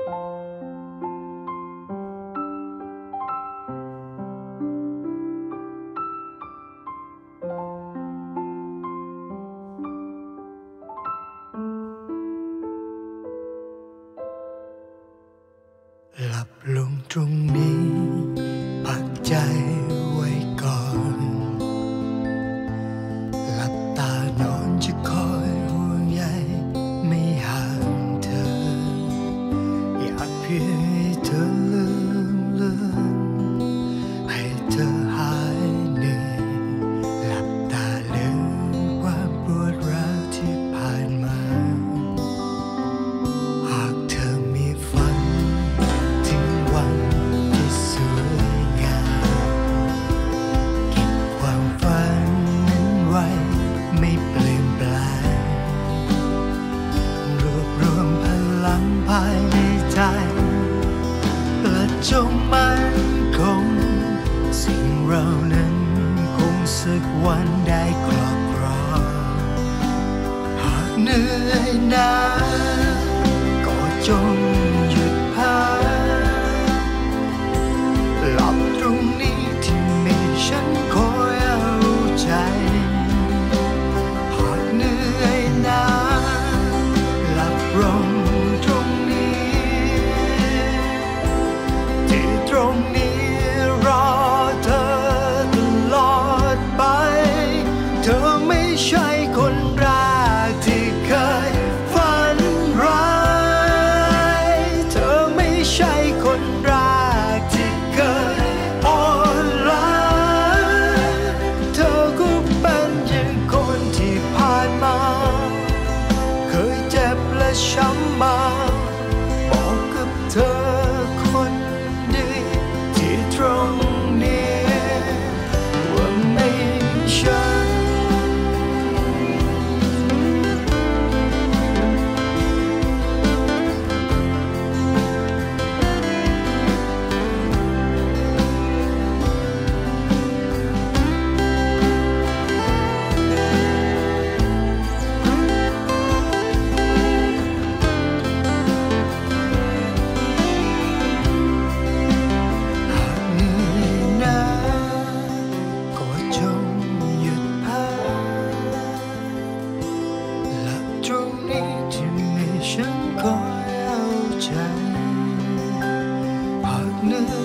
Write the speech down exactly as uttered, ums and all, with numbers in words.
หลับลงตรงนี้พักใจไว้ก่อนหลับตานอนจะคอยห่วงใยไม่ห่างเธออยากเพียงให้เธอลืมเลือนให้เธอหายเหนื่อยหลับตาลืมความปวดร้าวที่ผ่านมาหากเธอมีฝันถึงวันที่สวยงามเก็บความฝันนั้นไว้ไม่เปลี่ยนแปลงรวบรวมพลังภายในใจและจงมั่นคงสิ่งเรานั้นคงสักวันได้ครอบครองหากเหนื่อยหนาก็จงหยุดพักหลับตรงนี้ที่มีฉันคอยเอาใจหากเหนื่อยหนาหลับลงตรงนี้ที่ตรงนี้รอเธอตลอดไปเธอไม่ใช่คนแรกที่เคยฝันร้ายเธอไม่ใช่คนแรกที่เคยอ่อนล้าเธอก็เป็นอย่างคนที่ผ่านมาเคยเจ็บและช้ำมาบอกกับเธอคนดีที่ตรงนี้ว่าไม่ใช่ หากเหนื่อยหนาก็จงหยุดพักหลับตรงนี้ที่มีฉันคอยเอาใจหากเหนื่อย